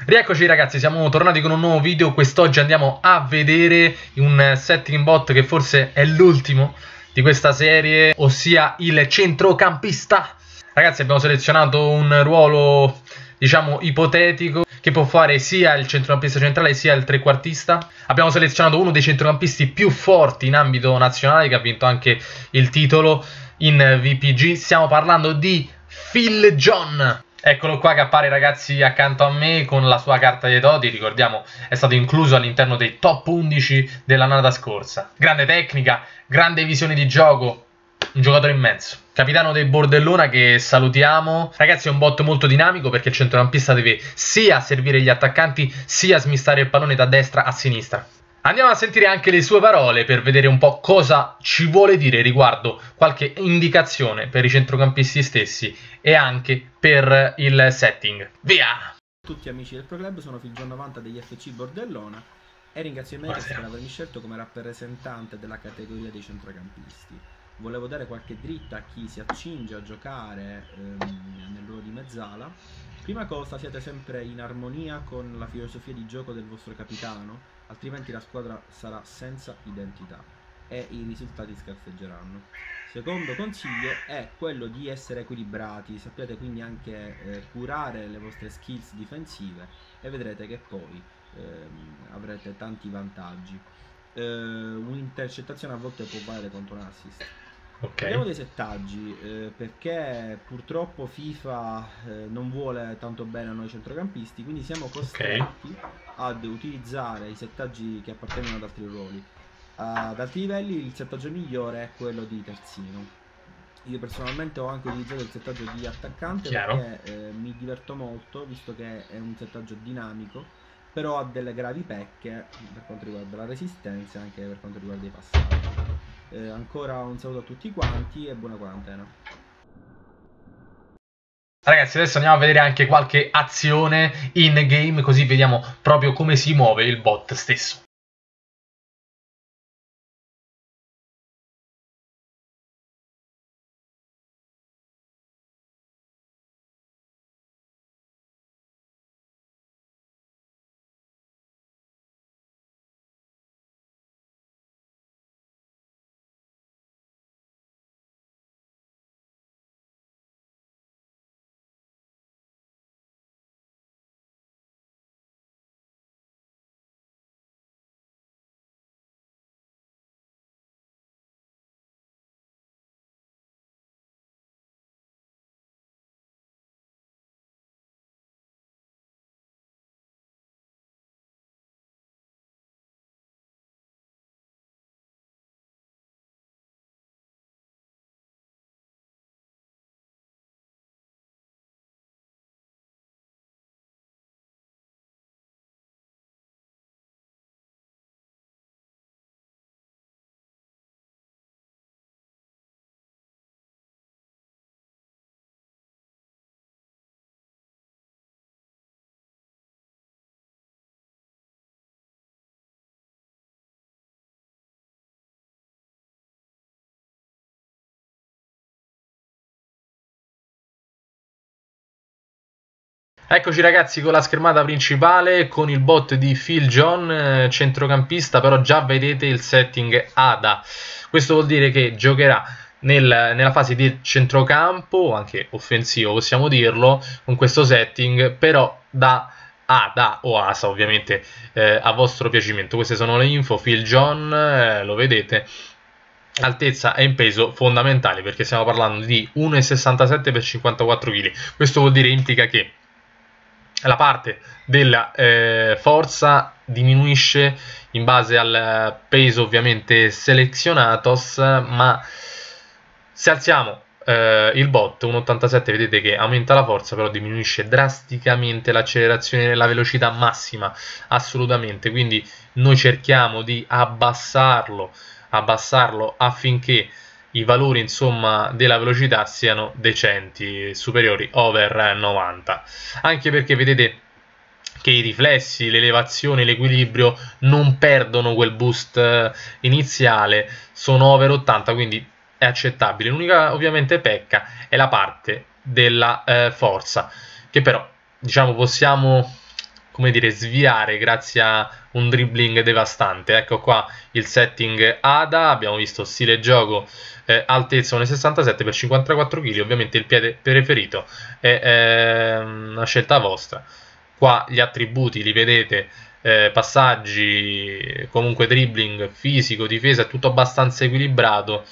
Rieccoci ragazzi, siamo tornati con un nuovo video. Quest'oggi andiamo a vedere un setting bot che forse è l'ultimo di questa serie, ossia il centrocampista. Ragazzi, abbiamo selezionato un ruolo, diciamo, ipotetico che può fare sia il centrocampista centrale sia il trequartista. Abbiamo selezionato uno dei centrocampisti più forti in ambito nazionale, che ha vinto anche il titolo in VPG. Stiamo parlando di Phil John. Eccolo qua che appare ragazzi accanto a me con la sua carta dei doti, ricordiamo è stato incluso all'interno dei top 11 dell'annata scorsa. Grande tecnica, grande visione di gioco, un giocatore immenso. Capitano del Bordellona che salutiamo. Ragazzi è un bot molto dinamico perché il centrocampista deve sia servire gli attaccanti sia smistare il pallone da destra a sinistra. Andiamo a sentire anche le sue parole per vedere un po' cosa ci vuole dire riguardo qualche indicazione per i centrocampisti stessi e anche per il setting. Via! Tutti amici del Pro Club, sono Phil90 degli FC Bordellona e ringrazio il Medias per avermi scelto come rappresentante della categoria dei centrocampisti. Volevo dare qualche dritta a chi si accinge a giocare nel ruolo di mezzala. Prima cosa, siate sempre in armonia con la filosofia di gioco del vostro capitano, altrimenti la squadra sarà senza identità e i risultati scarseggeranno. Secondo consiglio è quello di essere equilibrati, sappiate quindi anche curare le vostre skills difensive e vedrete che poi avrete tanti vantaggi. Un'intercettazione a volte può valere contro un assist. Parliamo dei settaggi, perché purtroppo FIFA non vuole tanto bene a noi centrocampisti, quindi siamo costretti ad utilizzare i settaggi che appartengono ad altri ruoli. Ad altri livelli il settaggio migliore è quello di terzino. Io personalmente ho anche utilizzato il settaggio di attaccante perché mi diverto molto, visto che è un settaggio dinamico, però ha delle gravi pecche per quanto riguarda la resistenza e anche per quanto riguarda i passaggi. Ancora un saluto a tutti quanti e buona quarantena. Ragazzi, adesso andiamo a vedere anche qualche azione in game, così vediamo proprio come si muove il bot stesso. Eccoci ragazzi con la schermata principale con il bot di Phil John, centrocampista, però già vedete il setting ADA. Questo vuol dire che giocherà nella fase di centrocampo, anche offensivo possiamo dirlo, con questo setting, però da ADA o ASA ovviamente a vostro piacimento. Queste sono le info. Phil John, lo vedete. Altezza e peso fondamentali perché stiamo parlando di 1,67 per 54 kg. Questo vuol dire, implica che la parte della forza diminuisce in base al peso ovviamente selezionatos, ma se alziamo il bot 1,87 vedete che aumenta la forza, però diminuisce drasticamente l'accelerazione e la velocità massima, assolutamente. Quindi noi cerchiamo di abbassarlo affinché i valori insomma della velocità siano decenti, superiori over 90, anche perché vedete che i riflessi, l'elevazione, l'equilibrio non perdono quel boost iniziale, sono over 80, quindi è accettabile. L'unica ovviamente pecca è la parte della forza, che però diciamo possiamo come dire, sviare grazie a un dribbling devastante. Ecco qua il setting ADA, abbiamo visto stile gioco, altezza 1,67 per 54 kg, ovviamente il piede preferito è una scelta vostra. Qua gli attributi li vedete, passaggi, comunque dribbling, fisico, difesa, è tutto abbastanza equilibrato.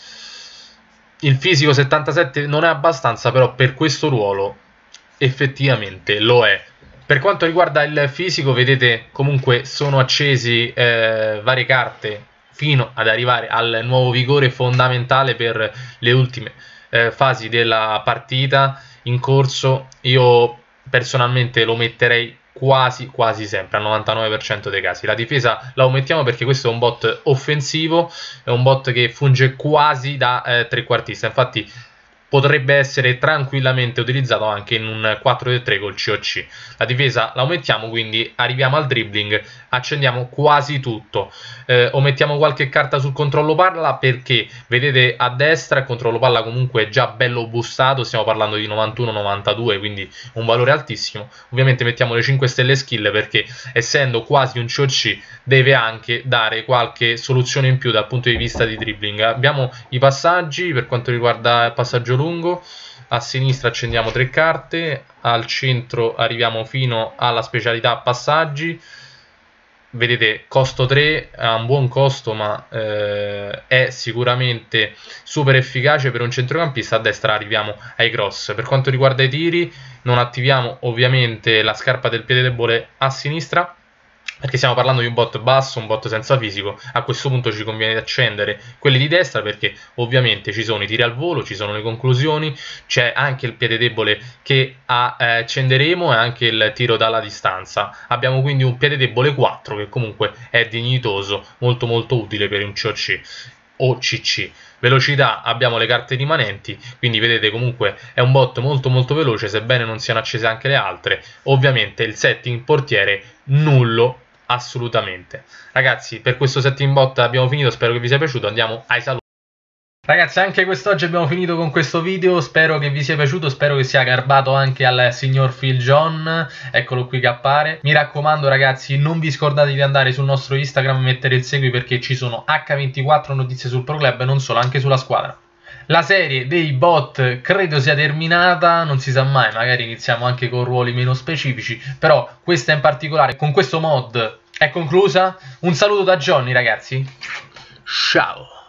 Il fisico 77 non è abbastanza, però per questo ruolo effettivamente lo è. Per quanto riguarda il fisico, vedete comunque sono accesi varie carte fino ad arrivare al nuovo vigore fondamentale per le ultime fasi della partita in corso. Io personalmente lo metterei quasi sempre, al 99% dei casi. La difesa la omettiamo perché questo è un bot offensivo, è un bot che funge quasi da trequartista, infatti potrebbe essere tranquillamente utilizzato anche in un 4-3 col COC. La difesa la omettiamo, quindi arriviamo al dribbling, accendiamo quasi tutto. Omettiamo qualche carta sul controllo palla perché vedete a destra il controllo palla comunque è già bello boostato, stiamo parlando di 91-92, quindi un valore altissimo. Ovviamente mettiamo le 5 stelle skill perché essendo quasi un COC deve anche dare qualche soluzione in più dal punto di vista di dribbling. Abbiamo i passaggi per quanto riguarda il passaggio lungo, a sinistra accendiamo 3 carte, al centro arriviamo fino alla specialità passaggi. Vedete costo 3, ha un buon costo ma è sicuramente super efficace per un centrocampista. A destra arriviamo ai cross. Per quanto riguarda i tiri non attiviamo ovviamente la scarpa del piede debole a sinistra perché stiamo parlando di un bot basso, un bot senza fisico. A questo punto ci conviene accendere quelli di destra perché ovviamente ci sono i tiri al volo, ci sono le conclusioni, c'è anche il piede debole che accenderemo e anche il tiro dalla distanza. Abbiamo quindi un piede debole 4 che comunque è dignitoso, molto utile per un COC o CC. Velocità abbiamo le carte rimanenti, quindi vedete comunque è un bot molto veloce, sebbene non siano accese anche le altre. Ovviamente il setting portiere nullo assolutamente. Ragazzi, per questo setting bot abbiamo finito, spero che vi sia piaciuto, andiamo ai saluti. Ragazzi, anche quest'oggi abbiamo finito con questo video, spero che vi sia piaciuto, spero che sia garbato anche al signor Phil John, eccolo qui che appare. Mi raccomando ragazzi, non vi scordate di andare sul nostro Instagram e mettere il segui perché ci sono H24 notizie sul Pro Club e non solo, anche sulla squadra. La serie dei bot credo sia terminata, non si sa mai, magari iniziamo anche con ruoli meno specifici, però questa in particolare con questo mod è conclusa. Un saluto da Johnny ragazzi, ciao!